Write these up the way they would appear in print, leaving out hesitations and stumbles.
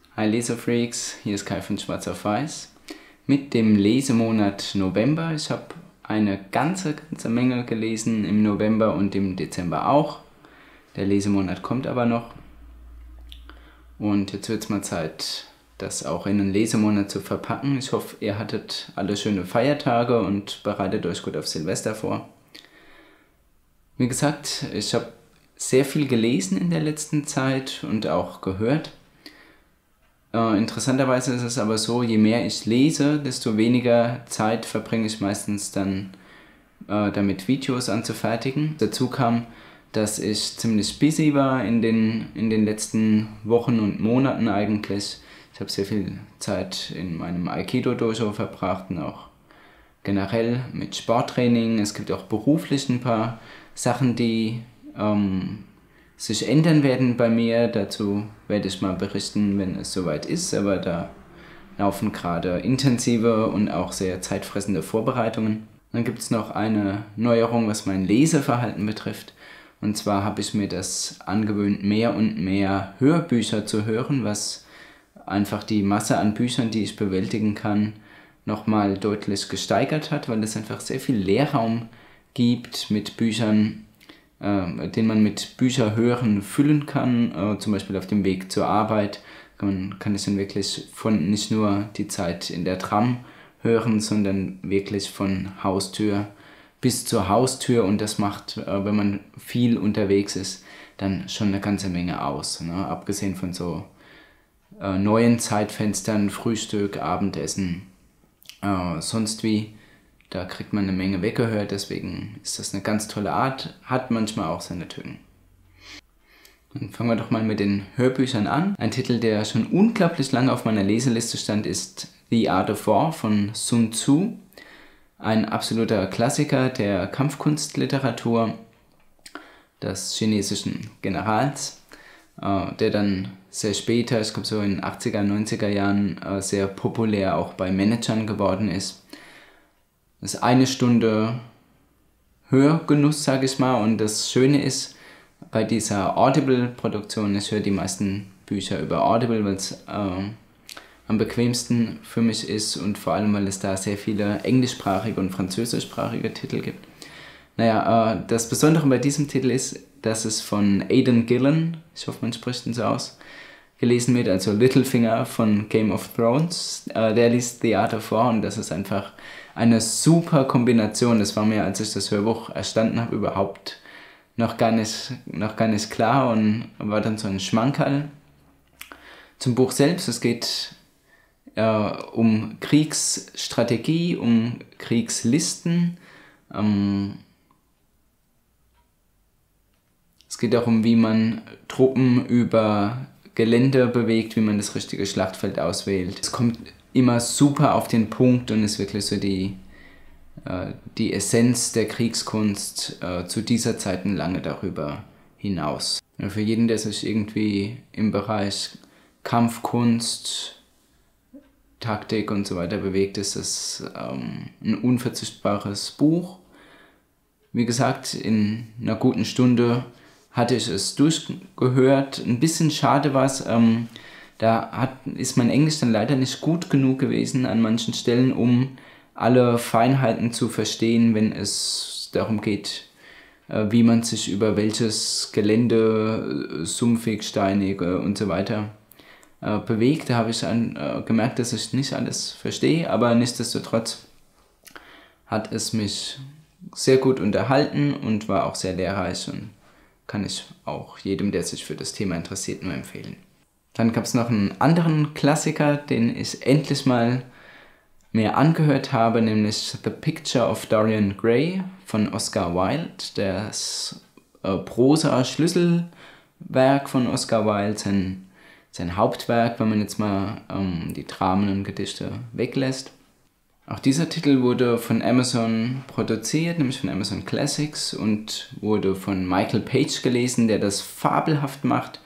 Hi Lesefreaks, hier ist Kai von Schwarz auf Weiß mit dem Lesemonat November. Ich habe eine ganze Menge gelesen im November und im Dezember auch. Der Lesemonat kommt aber noch. Und jetzt wird es mal Zeit, das auch in einen Lesemonat zu verpacken. Ich hoffe, ihr hattet alle schöne Feiertage und bereitet euch gut auf Silvester vor. Wie gesagt, ich habe sehr viel gelesen in der letzten Zeit und auch gehört. Interessanterweise ist es aber so, je mehr ich lese, desto weniger Zeit verbringe ich meistens dann damit, Videos anzufertigen. Dazu kam, dass ich ziemlich busy war in den letzten Wochen und Monaten eigentlich. Ich habe sehr viel Zeit in meinem Aikido-Dojo verbracht und auch generell mit Sporttraining. Es gibt auch beruflich ein paar Sachen, die sich ändern werden bei mir. Dazu werde ich mal berichten, wenn es soweit ist, aber da laufen gerade intensive und auch sehr zeitfressende Vorbereitungen. Dann gibt es noch eine Neuerung, was mein Leseverhalten betrifft. Und zwar habe ich mir das angewöhnt, mehr und mehr Hörbücher zu hören, was einfach die Masse an Büchern, die ich bewältigen kann, nochmal deutlich gesteigert hat, weil es einfach sehr viel Leerraum gibt mit Büchern, den man mit Bücherhören füllen kann, zum Beispiel auf dem Weg zur Arbeit. Man kann es dann wirklich von nicht nur die Zeit in der Tram hören, sondern wirklich von Haustür bis zur Haustür, und das macht, wenn man viel unterwegs ist, dann schon eine ganze Menge aus, ne? Abgesehen von so neuen Zeitfenstern, Frühstück, Abendessen, sonst wie. Da kriegt man eine Menge weggehört, deswegen ist das eine ganz tolle Art, hat manchmal auch seine Tücken. Dann fangen wir doch mal mit den Hörbüchern an. Ein Titel, der schon unglaublich lange auf meiner Leseliste stand, ist The Art of War von Sun Tzu. Ein absoluter Klassiker der Kampfkunstliteratur des chinesischen Generals, der dann sehr später, ich glaube so in den 80er, 90er Jahren, sehr populär auch bei Managern geworden ist. Das ist 1 Stunde Hörgenuss, sage ich mal, und das Schöne ist bei dieser Audible-Produktion, ich höre die meisten Bücher über Audible, weil es am bequemsten für mich ist und vor allem, weil es da sehr viele englischsprachige und französischsprachige Titel gibt. Naja, das Besondere bei diesem Titel ist, dass es von Aidan Gillen, ich hoffe man spricht ihn so aus, gelesen wird, also Littlefinger von Game of Thrones. Der liest The Art of War und das ist einfach eine super Kombination. Das war mir, als ich das Hörbuch erstanden habe, überhaupt noch gar nicht klar und war dann so ein Schmankerl. Zum Buch selbst, es geht um Kriegsstrategie, um Kriegslisten. Es geht darum, wie man Truppen über Gelände bewegt, wie man das richtige Schlachtfeld auswählt. Es kommt immer super auf den Punkt und ist wirklich so die Essenz der Kriegskunst zu dieser Zeit und lange darüber hinaus. Für jeden, der sich irgendwie im Bereich Kampfkunst, Taktik und so weiter bewegt, ist es ein unverzichtbares Buch. Wie gesagt, in einer guten Stunde hatte ich es durchgehört. Ein bisschen schade war es, ist mein Englisch dann leider nicht gut genug gewesen an manchen Stellen, um alle Feinheiten zu verstehen, wenn es darum geht, wie man sich über welches Gelände, sumpfig, steinig und so weiter bewegt. Da habe ich gemerkt, dass ich nicht alles verstehe, aber nichtsdestotrotz hat es mich sehr gut unterhalten und war auch sehr lehrreich und kann ich auch jedem, der sich für das Thema interessiert, nur empfehlen. Dann gab es noch einen anderen Klassiker, den ich endlich mal mir angehört habe, nämlich The Picture of Dorian Gray von Oscar Wilde. Das Prosa-Schlüsselwerk von Oscar Wilde, sein Hauptwerk, wenn man jetzt mal die Dramen und Gedichte weglässt. Auch dieser Titel wurde von Amazon produziert, nämlich von Amazon Classics, und wurde von Michael Page gelesen, der das fabelhaft macht,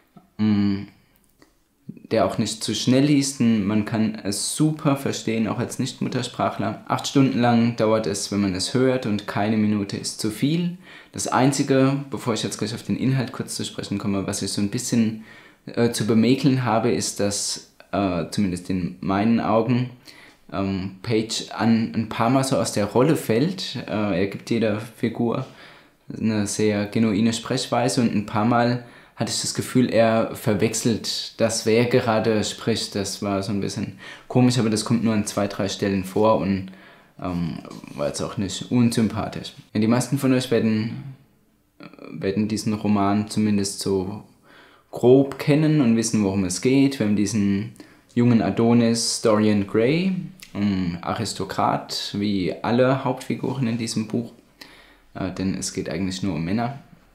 der auch nicht zu schnell liest. Man kann es super verstehen, auch als Nicht-Muttersprachler. 8 Stunden lang dauert es, wenn man es hört, und keine Minute ist zu viel. Das Einzige, bevor ich jetzt gleich auf den Inhalt kurz zu sprechen komme, was ich so ein bisschen zu bemäkeln habe, ist, dass, zumindest in meinen Augen, Page ein paar Mal so aus der Rolle fällt. Er gibt jeder Figur eine sehr genuine Sprechweise und ein paar Mal hatte ich das Gefühl, er verwechselt das, wer gerade spricht. Das war so ein bisschen komisch, aber das kommt nur an 2, 3 Stellen vor und war jetzt auch nicht unsympathisch. Ja, die meisten von euch werden diesen Roman zumindest so grob kennen und wissen, worum es geht. Wir haben diesen jungen Adonis Dorian Gray, Aristokrat, wie alle Hauptfiguren in diesem Buch, denn es geht eigentlich nur um Männer.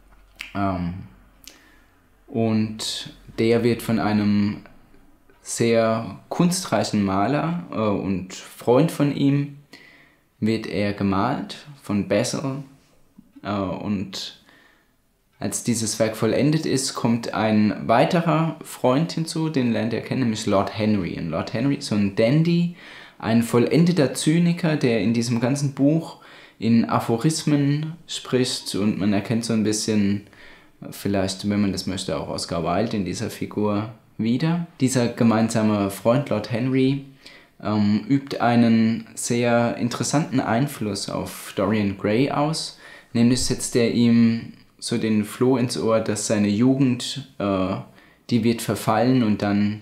Und der wird von einem sehr kunstreichen Maler und Freund von ihm, wird er gemalt, von Basil. Und als dieses Werk vollendet ist, kommt ein weiterer Freund hinzu, den lernt er kennen, nämlich Lord Henry. Und Lord Henry ist so ein Dandy, ein vollendeter Zyniker, der in diesem ganzen Buch in Aphorismen spricht und man erkennt so ein bisschen, vielleicht, wenn man das möchte, auch Oscar Wilde in dieser Figur wieder. Dieser gemeinsame Freund, Lord Henry, übt einen sehr interessanten Einfluss auf Dorian Gray aus. Nämlich setzt er ihm so den Floh ins Ohr, dass seine Jugend, die wird verfallen und dann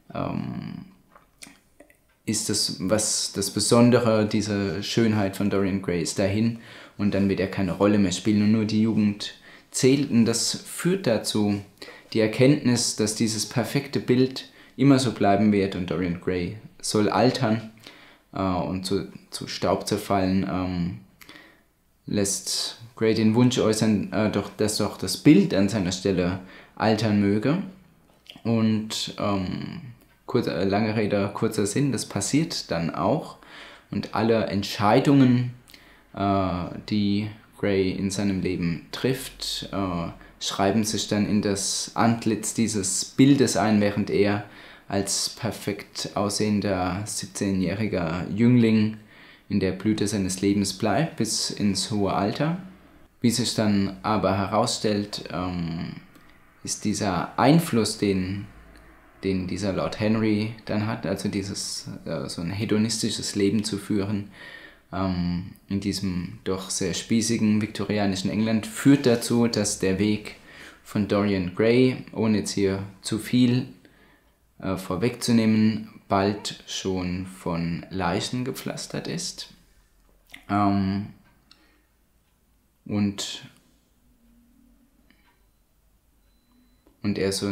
ist das, was das Besondere, diese Schönheit von Dorian Gray ist dahin und dann wird er keine Rolle mehr spielen und nur die Jugend zählt. Und das führt dazu, die Erkenntnis, dass dieses perfekte Bild immer so bleiben wird und Dorian Gray soll altern und zu Staub zerfallen, lässt Gray den Wunsch äußern, dass doch das Bild an seiner Stelle altern möge. Und lange Rede, kurzer Sinn, das passiert dann auch. Und alle Entscheidungen, die Gray in seinem Leben trifft, schreiben sich dann in das Antlitz dieses Bildes ein, während er als perfekt aussehender 17-jähriger Jüngling in der Blüte seines Lebens bleibt, bis ins hohe Alter. Wie sich dann aber herausstellt, ist dieser Einfluss, den dieser Lord Henry dann hat, also dieses so ein hedonistisches Leben zu führen, in diesem doch sehr spießigen viktorianischen England, führt dazu, dass der Weg von Dorian Gray, ohne jetzt hier zu viel vorwegzunehmen, bald schon von Leichen gepflastert ist. Und er so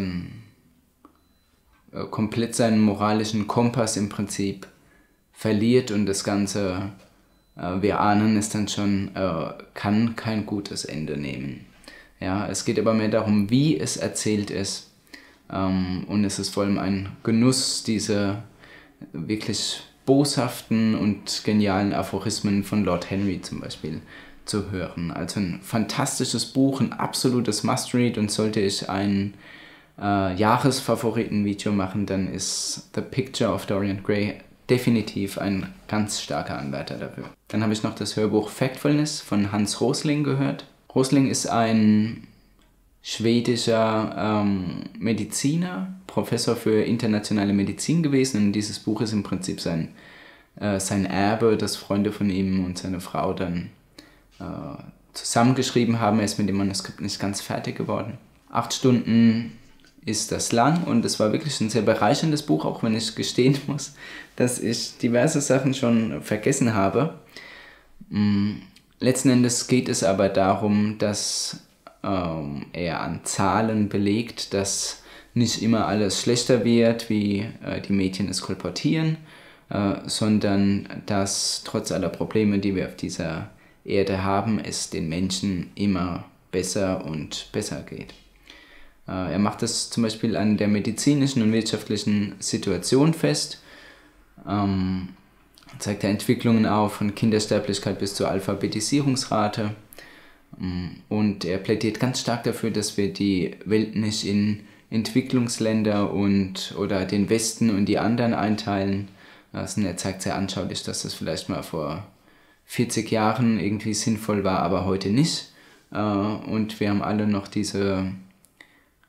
komplett seinen moralischen Kompass im Prinzip verliert und das Ganze, wir ahnen es dann schon, kann kein gutes Ende nehmen. Ja, es geht aber mehr darum, wie es erzählt ist, und es ist vor allem ein Genuss, diese wirklich boshaften und genialen Aphorismen von Lord Henry zum Beispiel zu hören. Also ein fantastisches Buch, ein absolutes Must-Read, und sollte ich ein Jahresfavoriten-Video machen, dann ist The Picture of Dorian Gray definitiv ein ganz starker Anwärter dafür. Dann habe ich noch das Hörbuch Factfulness von Hans Rosling gehört. Rosling ist ein schwedischer Mediziner, Professor für internationale Medizin gewesen, und dieses Buch ist im Prinzip sein Erbe, das Freunde von ihm und seine Frau dann zusammengeschrieben haben. Er ist mit dem Manuskript nicht ganz fertig geworden. 8 Stunden ist das lang und es war wirklich ein sehr bereicherndes Buch, auch wenn ich gestehen muss, dass ich diverse Sachen schon vergessen habe. Letzten Endes geht es aber darum, dass er an Zahlen belegt, dass nicht immer alles schlechter wird, wie die Medien es kolportieren, sondern dass trotz aller Probleme, die wir auf dieser Erde haben, es den Menschen immer besser und besser geht. Er macht das zum Beispiel an der medizinischen und wirtschaftlichen Situation fest, zeigt er Entwicklungen auf von Kindersterblichkeit bis zur Alphabetisierungsrate, und er plädiert ganz stark dafür, dass wir die Welt nicht in Entwicklungsländer oder den Westen und die anderen einteilen. Also er zeigt sehr anschaulich, dass das vielleicht mal vor 40 Jahren irgendwie sinnvoll war, aber heute nicht. Und wir haben alle noch diese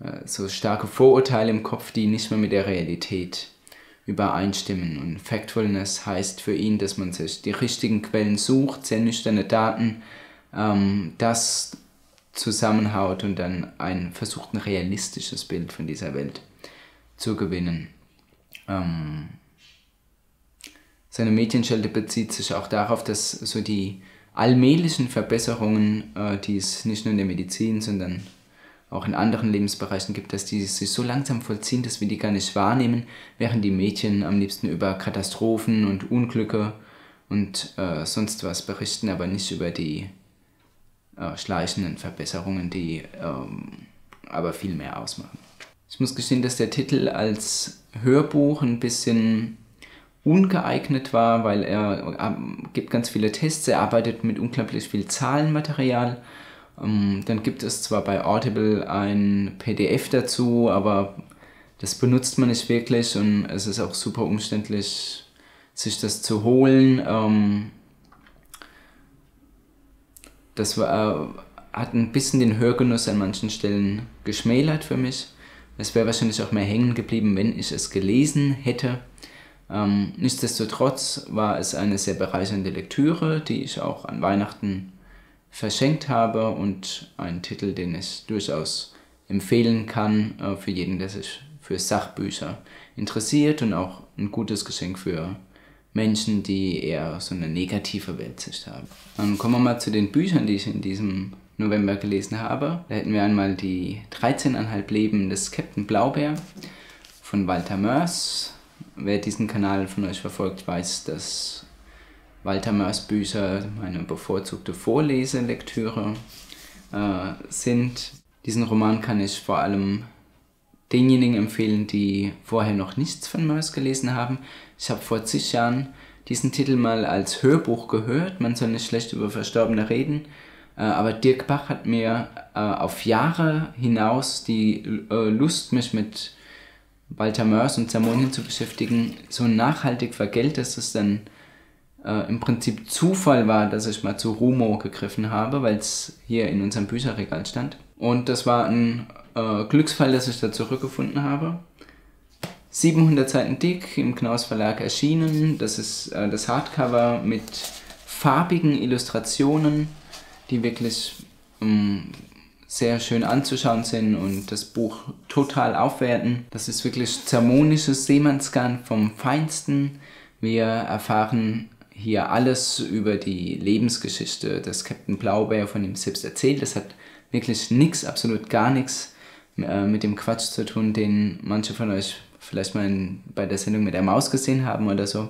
so starke Vorurteile im Kopf, die nicht mehr mit der Realität übereinstimmen. Und Factfulness heißt für ihn, dass man sich die richtigen Quellen sucht, sehr nüchterne Daten, das zusammenhaut und dann versucht, ein realistisches Bild von dieser Welt zu gewinnen. Seine Medienschelte bezieht sich auch darauf, dass so die allmählichen Verbesserungen, die es nicht nur in der Medizin, sondern auch in anderen Lebensbereichen gibt, dass die sich so langsam vollziehen, dass wir die gar nicht wahrnehmen, während die Medien am liebsten über Katastrophen und Unglücke und sonst was berichten, aber nicht über die schleichenden Verbesserungen, die aber viel mehr ausmachen. Ich muss gestehen, dass der Titel als Hörbuch ein bisschen ungeeignet war, weil er gibt ganz viele Tests, er arbeitet mit unglaublich viel Zahlenmaterial. Dann gibt es zwar bei Audible ein PDF dazu, aber das benutzt man nicht wirklich und es ist auch super umständlich, sich das zu holen. Das hat ein bisschen den Hörgenuss an manchen Stellen geschmälert für mich. Es wäre wahrscheinlich auch mehr hängen geblieben, wenn ich es gelesen hätte. Nichtsdestotrotz war es eine sehr bereichernde Lektüre, die ich auch an Weihnachten verschenkt habe und ein Titel, den ich durchaus empfehlen kann für jeden, der sich für Sachbücher interessiert und auch ein gutes Geschenk für Menschen, die eher so eine negative Weltsicht haben. Dann kommen wir mal zu den Büchern, die ich in diesem November gelesen habe. Da hätten wir einmal die 13,5 Leben des Captain Blaubeer von Walter Moers. Wer diesen Kanal von euch verfolgt, weiß, dass Walter Moers Bücher meine bevorzugte Vorleselektüre sind. Diesen Roman kann ich vor allem denjenigen empfehlen, die vorher noch nichts von Moers gelesen haben. Ich habe vor zig Jahren diesen Titel mal als Hörbuch gehört. Man soll nicht schlecht über Verstorbene reden. Aber Dirk Bach hat mir auf Jahre hinaus die Lust, mich mit Walter Moers und Zamonien zu beschäftigen, so nachhaltig vergällt, dass es dann im Prinzip Zufall war, dass ich mal zu Rumo gegriffen habe, weil es hier in unserem Bücherregal stand. Und das war ein Glücksfall, dass ich da zurückgefunden habe. 700 Seiten dick, im Knaus Verlag erschienen. Das ist das Hardcover mit farbigen Illustrationen, die wirklich sehr schön anzuschauen sind und das Buch total aufwerten. Das ist wirklich zamonisches Seemannsgarn vom Feinsten. Wir erfahren hier alles über die Lebensgeschichte des Captain Blaubeer, von ihm selbst erzählt. Das hat wirklich nichts, absolut gar nichts mit dem Quatsch zu tun, den manche von euch vielleicht mal bei der Sendung mit der Maus gesehen haben oder so.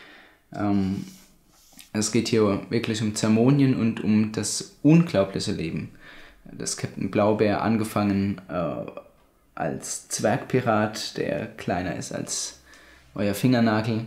Es geht hier wirklich um Zamonien und um das unglaubliche Leben des Captain Blaubeer, angefangen als Zwergpirat, der kleiner ist als euer Fingernagel,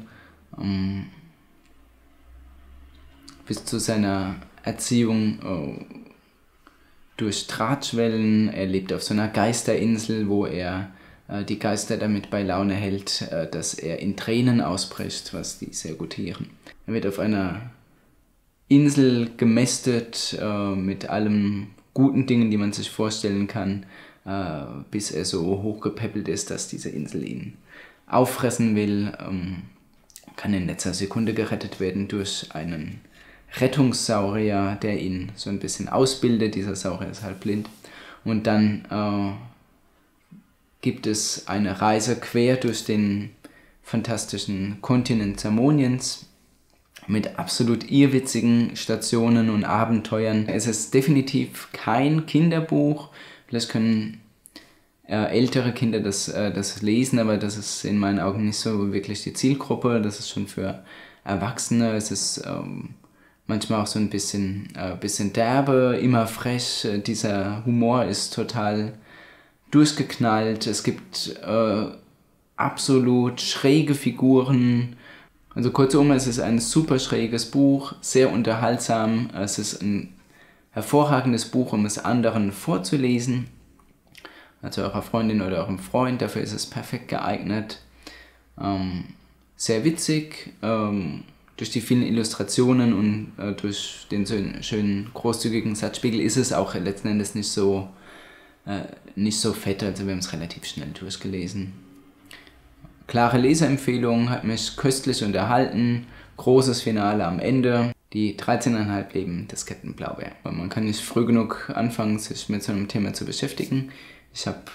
bis zu seiner Erziehung durch Drahtschwellen. Er lebt auf so einer Geisterinsel, wo er die Geister damit bei Laune hält, dass er in Tränen ausbricht, was die sehr gutieren. Er wird auf einer Insel gemästet mit allen guten Dingen, die man sich vorstellen kann, bis er so hochgepäppelt ist, dass diese Insel ihn auffressen will. Kann in letzter Sekunde gerettet werden durch einen Rettungssaurier, der ihn so ein bisschen ausbildet. Dieser Saurier ist halt blind. Und dann gibt es eine Reise quer durch den fantastischen Kontinent Zamoniens mit absolut irrwitzigen Stationen und Abenteuern. Es ist definitiv kein Kinderbuch. Vielleicht können ältere Kinder das lesen, aber das ist in meinen Augen nicht so wirklich die Zielgruppe. Das ist schon für Erwachsene. Es ist manchmal auch so ein bisschen derbe, immer frech. Dieser Humor ist total durchgeknallt. Es gibt absolut schräge Figuren. Also kurzum, es ist ein super schräges Buch, sehr unterhaltsam. Es ist ein hervorragendes Buch, um es anderen vorzulesen. Also eurer Freundin oder eurem Freund, dafür ist es perfekt geeignet. Sehr witzig, durch die vielen Illustrationen und durch den schönen großzügigen Satzspiegel ist es auch letzten Endes nicht so nicht so fett, also wir haben es relativ schnell durchgelesen. Klare Leseempfehlung, hat mich köstlich unterhalten, großes Finale am Ende. Die 13,5 Leben des Captain Blaubeer. Man kann nicht früh genug anfangen, sich mit so einem Thema zu beschäftigen. Ich hab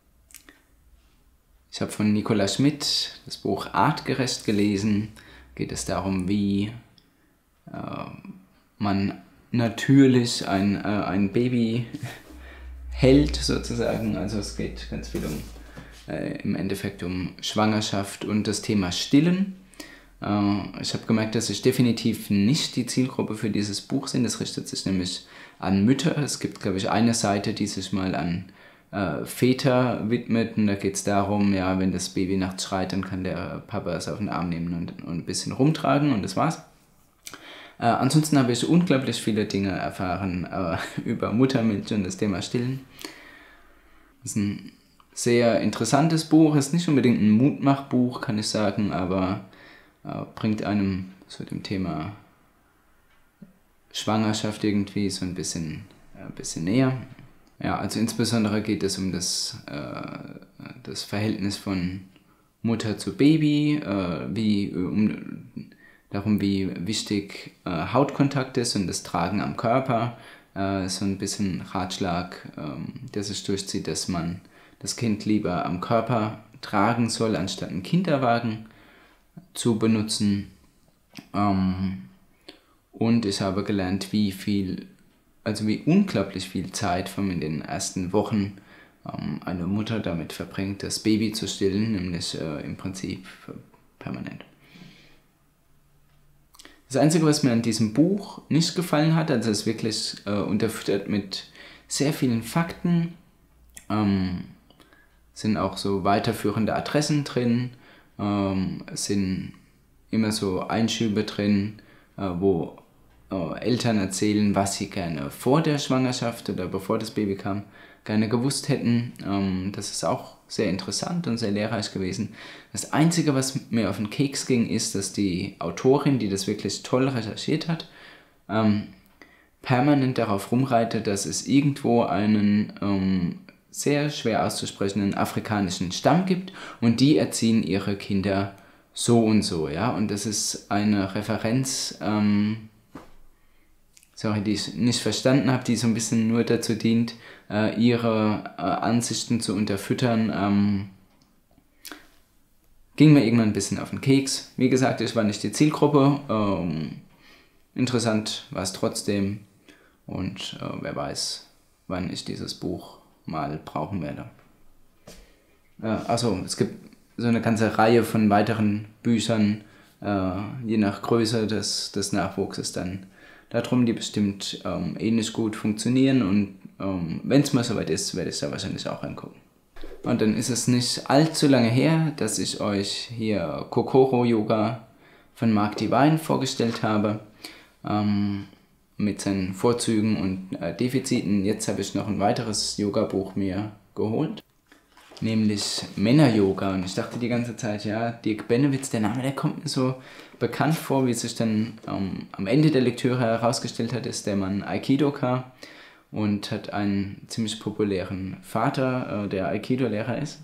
von Nicola Schmidt das Buch Artgerecht gelesen. Geht es darum, wie man natürlich ein Baby hält, sozusagen. Also es geht ganz viel im Endeffekt um Schwangerschaft und das Thema Stillen. Ich habe gemerkt, dass ich definitiv nicht die Zielgruppe für dieses Buch bin. Das richtet sich nämlich an Mütter. Es gibt, glaube ich, eine Seite, die sich mal an Väter widmet. Und da geht es darum, ja, wenn das Baby nachts schreit, dann kann der Papa es auf den Arm nehmen und ein bisschen rumtragen und das war's. Ansonsten habe ich unglaublich viele Dinge erfahren über Muttermilch und das Thema Stillen. Das ist ein sehr interessantes Buch, ist nicht unbedingt ein Mutmachbuch, kann ich sagen, aber bringt einem zu dem Thema Schwangerschaft irgendwie so ein bisschen näher. Ja, also insbesondere geht es um das Verhältnis von Mutter zu Baby, darum, wie wichtig Hautkontakt ist und das Tragen am Körper. So ein bisschen Ratschlag, der sich durchzieht, dass man das Kind lieber am Körper tragen soll, anstatt einen Kinderwagen zu benutzen. Und ich habe gelernt, wie unglaublich viel Zeit vor allem in den ersten Wochen eine Mutter damit verbringt, das Baby zu stillen, nämlich im Prinzip permanent. Das Einzige, was mir an diesem Buch nicht gefallen hat, also es ist wirklich unterfüttert mit sehr vielen Fakten, sind auch so weiterführende Adressen drin, es sind immer so Einschübe drin, wo Eltern erzählen, was sie gerne vor der Schwangerschaft oder bevor das Baby kam, gerne gewusst hätten. Das ist auch sehr interessant und sehr lehrreich gewesen. Das Einzige, was mir auf den Keks ging, ist, dass die Autorin, die das wirklich toll recherchiert hat, permanent darauf rumreitet, dass es irgendwo einen sehr schwer auszusprechenden afrikanischen Stamm gibt und die erziehen ihre Kinder so und so, ja. Und das ist eine Referenz, die ich nicht verstanden habe, die so ein bisschen nur dazu dient, ihre Ansichten zu unterfüttern. Ging mir irgendwann ein bisschen auf den Keks. Wie gesagt, ich war nicht die Zielgruppe. Interessant war es trotzdem. Und wer weiß, wann ich dieses Buch mal brauchen werde. Also es gibt so eine ganze Reihe von weiteren Büchern, je nach Größe des Nachwuchses dann darum, die bestimmt ähnlich gut funktionieren und wenn es mal soweit ist, werde ich da wahrscheinlich auch reingucken. Und dann ist es nicht allzu lange her, dass ich euch hier Kokoro Yoga von Mark Divine vorgestellt habe, mit seinen Vorzügen und Defiziten. Jetzt habe ich noch ein weiteres Yoga-Buch mir geholt, nämlich Männer-Yoga. Und ich dachte die ganze Zeit, ja, Dirk Benewitz, der Name, der kommt mir so bekannt vor, wie sich dann am Ende der Lektüre herausgestellt hat, ist der Mann Aikidoka und hat einen ziemlich populären Vater, der Aikido-Lehrer ist.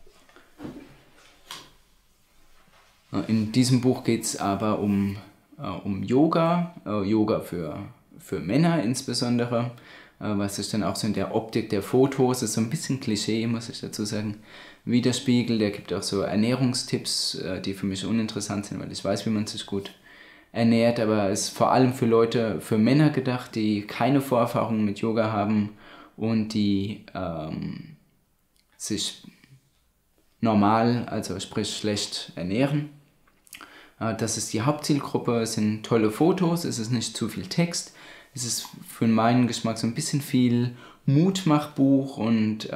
In diesem Buch geht es aber um Yoga, Yoga für Männer insbesondere, was sich dann auch so in der Optik der Fotos, ist so ein bisschen Klischee, muss ich dazu sagen, widerspiegelt. Er gibt auch so Ernährungstipps, die für mich uninteressant sind, weil ich weiß, wie man sich gut ernährt, aber ist vor allem für Männer gedacht, die keine Vorerfahrungen mit Yoga haben und die sich normal, also sprich schlecht ernähren. Das ist die Hauptzielgruppe, es sind tolle Fotos, es ist nicht zu viel Text, es ist für meinen Geschmack so ein bisschen viel Mutmachbuch und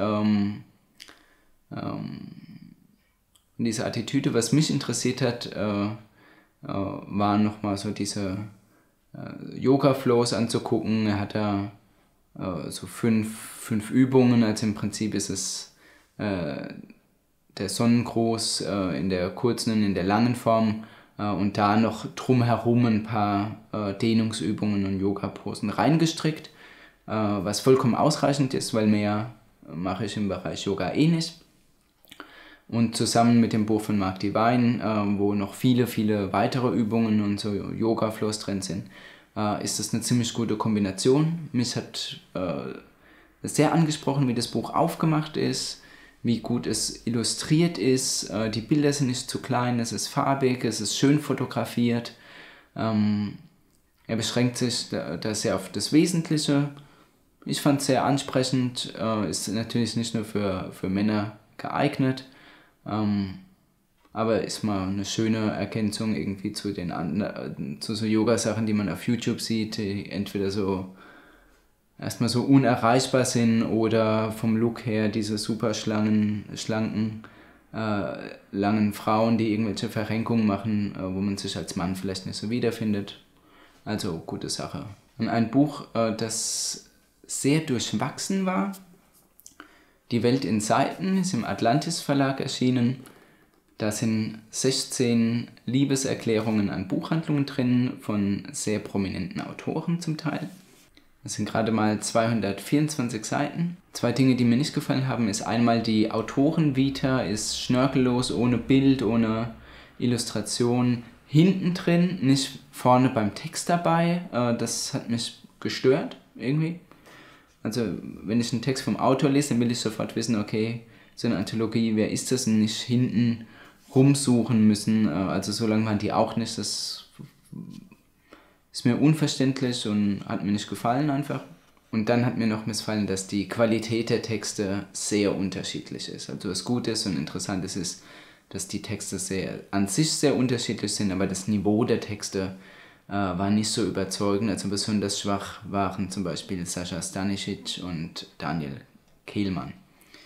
diese Attitüde. Was mich interessiert hat, waren nochmal so diese Yoga-Flows anzugucken. Er hat da so fünf Übungen, also im Prinzip ist es der Sonnengruß in der kurzen und in der langen Form und da noch drumherum ein paar Dehnungsübungen und Yoga-Posen reingestrickt, was vollkommen ausreichend ist, weil mehr mache ich im Bereich Yoga eh nicht. Und zusammen mit dem Buch von Mark Divine, wo noch viele, viele weitere Übungen und so Yoga-Flows drin sind, ist das eine ziemlich gute Kombination. Mich hat sehr angesprochen, wie das Buch aufgemacht ist, wie gut es illustriert ist. Die Bilder sind nicht zu klein, es ist farbig, es ist schön fotografiert. Er beschränkt sich da sehr auf das Wesentliche. Ich fand es sehr ansprechend, ist natürlich nicht nur für Männer geeignet, aber ist mal eine schöne Ergänzung irgendwie zu zu so Yoga-Sachen, die man auf YouTube sieht, die entweder so erstmal so unerreichbar sind oder vom Look her diese super schlanken, langen Frauen, die irgendwelche Verrenkungen machen, wo man sich als Mann vielleicht nicht so wiederfindet. Also gute Sache. Und ein Buch, das sehr durchwachsen war, Die Welt in Seiten, ist im Atlantis Verlag erschienen. Da sind 16 Liebeserklärungen an Buchhandlungen drin, von sehr prominenten Autoren zum Teil. Das sind gerade mal 224 Seiten. 2 Dinge, die mir nicht gefallen haben, ist einmal die Autorenvita, ist schnörkellos, ohne Bild, ohne Illustration. Hinten drin, nicht vorne beim Text dabei. Das hat mich gestört irgendwie. Also wenn ich einen Text vom Autor lese, dann will ich sofort wissen, okay, so eine Anthologie, wer ist das, und nicht hinten rumsuchen müssen. Also so lange waren die auch nicht. Das ist mir unverständlich und hat mir nicht gefallen einfach. Und dann hat mir noch missfallen, dass die Qualität der Texte sehr unterschiedlich ist. Also was Gutes und Interessantes ist, dass die Texte an sich sehr unterschiedlich sind, aber das Niveau der Texte war nicht so überzeugend. Also besonders schwach waren zum Beispiel Sascha Stanisic und Daniel Kehlmann.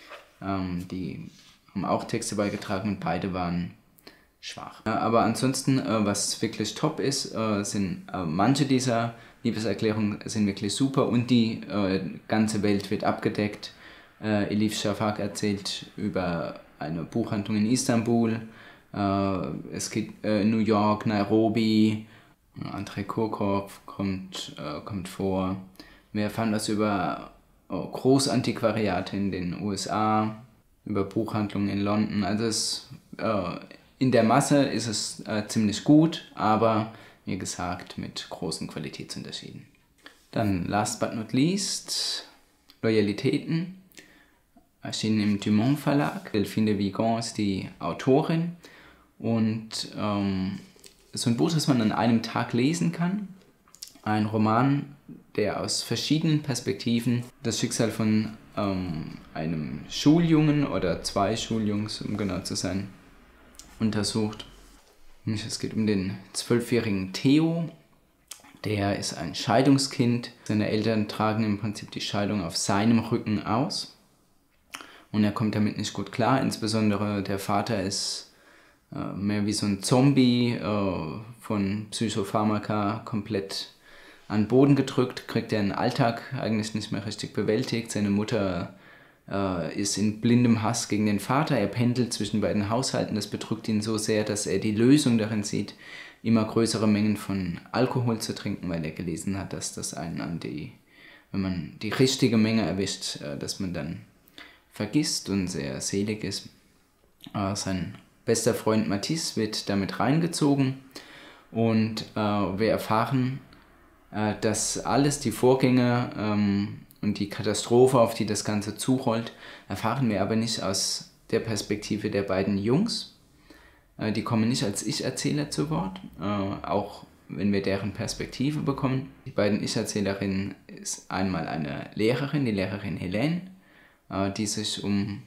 Die haben auch Texte beigetragen und beide waren schwach. Aber ansonsten, was wirklich top ist, sind manche dieser Liebeserklärungen sind wirklich super und die ganze Welt wird abgedeckt. Elif Shafak erzählt über eine Buchhandlung in Istanbul, es gibt New York, Nairobi, Andrei Kurkov kommt vor. Wir erfahren was über Großantiquariate in den USA, über Buchhandlungen in London. Also in der Masse ist es ziemlich gut, aber wie gesagt mit großen Qualitätsunterschieden. Dann last but not least, Loyalitäten, erschienen im Dumont Verlag. Delphine de Vigan ist die Autorin und so ein Buch, das man an einem Tag lesen kann. Ein Roman, der aus verschiedenen Perspektiven das Schicksal von einem Schuljungen oder 2 Schuljungs, um genau zu sein, untersucht. Es geht um den 12-jährigen Theo. Der ist ein Scheidungskind. Seine Eltern tragen im Prinzip die Scheidung auf seinem Rücken aus. Und er kommt damit nicht gut klar. Insbesondere der Vater ist mehr wie so ein Zombie, von Psychopharmaka komplett an den Boden gedrückt, kriegt er den Alltag eigentlich nicht mehr richtig bewältigt. Seine Mutter ist in blindem Hass gegen den Vater. Er pendelt zwischen beiden Haushalten. Das bedrückt ihn so sehr, dass er die Lösung darin sieht, immer größere Mengen von Alkohol zu trinken, weil er gelesen hat, dass das einen wenn man die richtige Menge erwischt, dass man dann vergisst und sehr selig ist. Sein bester Freund Matisse wird damit reingezogen und wir erfahren, dass alles die Vorgänge und die Katastrophe, auf die das Ganze zurollt, erfahren wir aber nicht aus der Perspektive der beiden Jungs. Die kommen nicht als Ich-Erzähler zu Wort, auch wenn wir deren Perspektive bekommen. Die beiden Ich-Erzählerinnen ist einmal eine Lehrerin, die Lehrerin Helene, die sich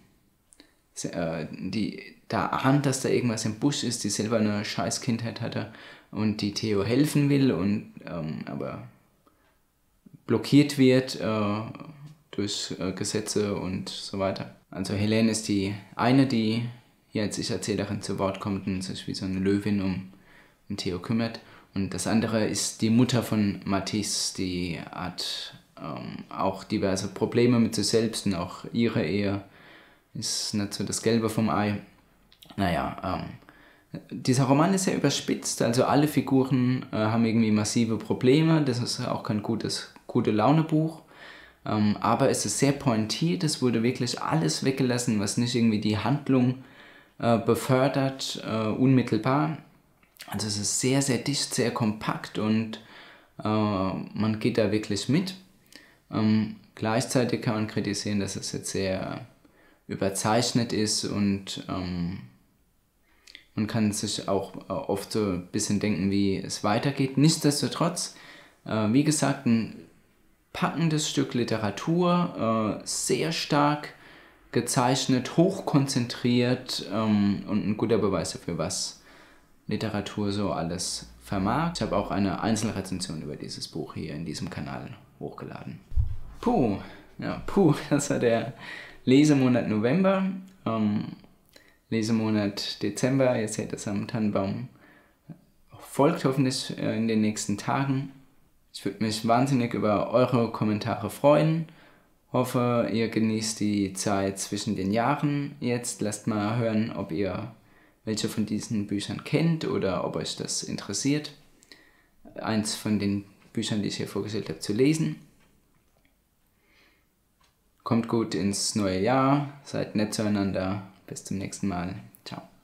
die da ahnt, dass da irgendwas im Busch ist, die selber eine scheiß Kindheit hatte und die Theo helfen will und aber blockiert wird durch Gesetze und so weiter. Also Helene ist die eine, die hier als Ich-Erzählerin zu Wort kommt und sich wie so eine Löwin um Theo kümmert. Und das andere ist die Mutter von Matisse, die hat auch diverse Probleme mit sich selbst und auch ihre Ehe ist nicht so das Gelbe vom Ei. Naja, dieser Roman ist sehr überspitzt, also alle Figuren haben irgendwie massive Probleme, das ist auch kein gute Laune-Buch. Aber es ist sehr pointiert, es wurde wirklich alles weggelassen, was nicht irgendwie die Handlung befördert, unmittelbar. Also es ist sehr, sehr dicht, sehr kompakt und man geht da wirklich mit. Gleichzeitig kann man kritisieren, dass es jetzt sehr überzeichnet ist und man kann sich auch oft so ein bisschen denken, wie es weitergeht. Nichtsdestotrotz, wie gesagt, ein packendes Stück Literatur, sehr stark gezeichnet, hochkonzentriert und ein guter Beweis dafür, was Literatur so alles vermag. Ich habe auch eine Einzelrezension über dieses Buch hier in diesem Kanal hochgeladen. Das war der Lesemonat November. Lesemonat Dezember, ihr seht das am Tannenbaum, folgt hoffentlich in den nächsten Tagen. Ich würde mich wahnsinnig über eure Kommentare freuen. Hoffe, ihr genießt die Zeit zwischen den Jahren jetzt. Lasst mal hören, ob ihr welche von diesen Büchern kennt oder ob euch das interessiert, eins von den Büchern, die ich hier vorgestellt habe, zu lesen. Kommt gut ins neue Jahr, seid nett zueinander. Bis zum nächsten Mal. Ciao.